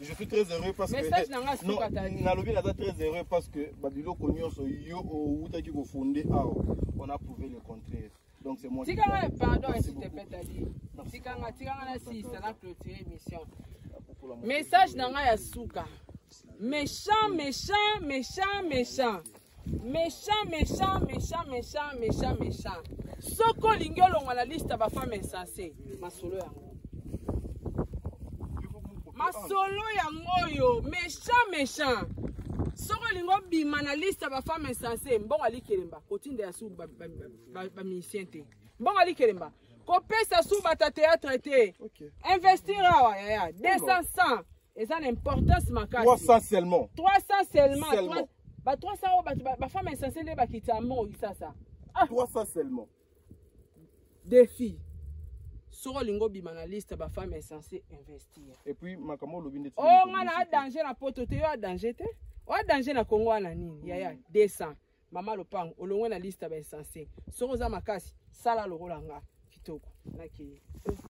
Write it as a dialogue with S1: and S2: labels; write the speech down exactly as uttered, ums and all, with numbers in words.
S1: Je suis très heureux parce que
S2: message nanga
S1: non,
S2: suka tadi.
S1: Nalobi naza très heureux parce que babilo konyo so yo ou utaki ko fondé on a prouvé le contraire. Donc c'est moi.
S2: Tikanga pardon s'il te plaît tadi. Tikanga tikanga na si ça na clôturer émission. Message nanga ya suka. Méchant, méchant, méchant, méchant. Méchant, méchant, méchant, méchant, méchant, méchant. Soko lingolo on la liste ba femme insensée. Masolo yango. Masolo yango yo, méchant, méchant. Soko lingo bima na liste ba femme insensée. Mbongo ali kelemba. Kotinde ya su ba ba ba musicien te. Mbongo ali kelemba. Ko pesa su ba ta théâtre te. Investir awa ya ya deux cents. Et ça l'importance makasi.
S1: trois cents seulement.
S2: trois cents seulement.
S1: Seulement.
S2: Bah trois cents ba ba femme insensée le ba kitamo ça ça.
S1: trois cents seulement.
S2: Défi. Soro lingo bima na liste ba femme insensée investir.
S1: Et puis makamo lobinde.
S2: Oh ngana a danger na poto te yo a danger te. O danger na Congo na nini? Ya ya deux cents. Mama lopango olongwe na liste ba insensée. Soro za makasi sala lorolanga kitoko. Naki.